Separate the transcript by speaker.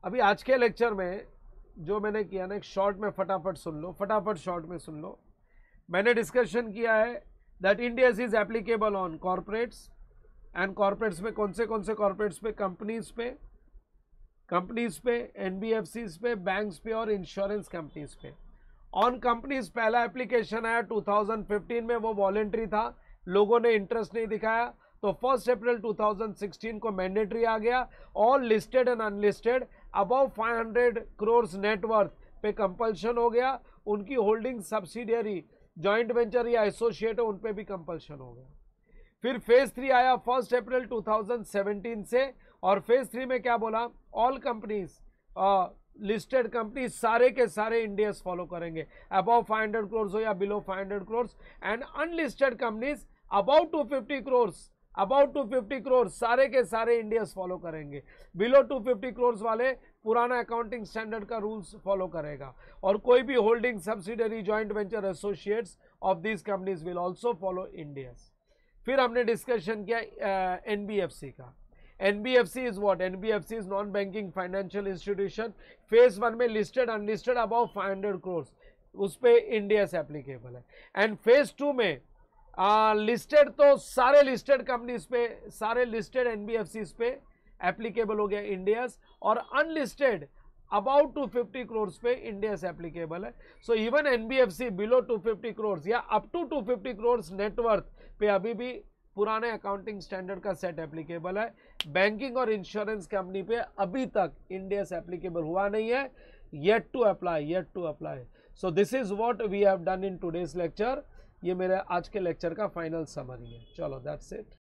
Speaker 1: अभी आज के लेक्चर में जो मैंने किया ना, एक शॉर्ट में फटाफट सुन लो, फटाफट शॉर्ट में सुन लो। मैंने डिस्कशन किया है that Ind AS is applicable on corporates, and corporates में कौन से कॉर्पोरेट्स पे, कंपनीज पे, एनबीएफसीज पे, बैंक्स पे और इंश्योरेंस कंपनीज पे। ऑन कंपनीज पहला एप्लीकेशन आया 2015 में, वो वॉलेंट्री था, लोगों ने इंटरेस्ट नहीं दिखाया, तो 1 अप्रैल 2016 को मैंडेटरी आ गया। All listed and unlisted above 500 crore net worth पे कंपल्शन हो गया। उनकी होल्डिंग सब्सिडियरी, जॉइंट वेंचर या एसोसिएट है, उन पे भी कंपल्शन हो गया। फिर फेज 3 आया 1 अप्रैल 2017 से, और फेज 3 में क्या बोला, ऑल कंपनीज, लिस्टेड कंपनी सारे के सारे इंडियस फॉलो करेंगे, अबव 500 करोड़ हो या below 500 crore, and unlisted companies above 250 crore, about 250 crore सारे के सारे इंडियस फॉलो करेंगे। बिलो 250 करोड़ वाले पुराना अकाउंटिंग स्टैंडर्ड का रूल्स फॉलो करेगा, और कोई भी holding subsidiary, joint venture, associates of these companies will also follow Ind AS. फिर हमने डिस्कशन किया एनबीएफसी का। NBFC is what? NBFC is non banking financial institution. Phase 1 में लिस्टेड अनलिस्टेड अबाउ 500 करोड़, उस पे इंडियस एप्लीकेबल है। एंड फेज 2 में listed तो सारे लिस्टेड कंपनीज पे, सारे लिस्टेड एनबीएफसीज पे एप्लीकेबल हो गया इंडियस, और अनलिस्टेड अबाउट 250 करोड़ पे इंडियस एप्लीकेबल है। So even NBFC below 250 crore या अप टू 250 करोड़ नेटवर्थ पे अभी भी पुराने अकाउंटिंग स्टैंडर्ड का सेट एप्लीकेबल है। बैंकिंग और इंश्योरेंस कंपनी पे अभी तक इंडियस एप्लीकेबल हुआ नहीं है, yet to apply. So this is what we have done in today's lecture. ये मेरे आज के लेक्चर का फाइनल समरी है। चलो, दैट्स इट।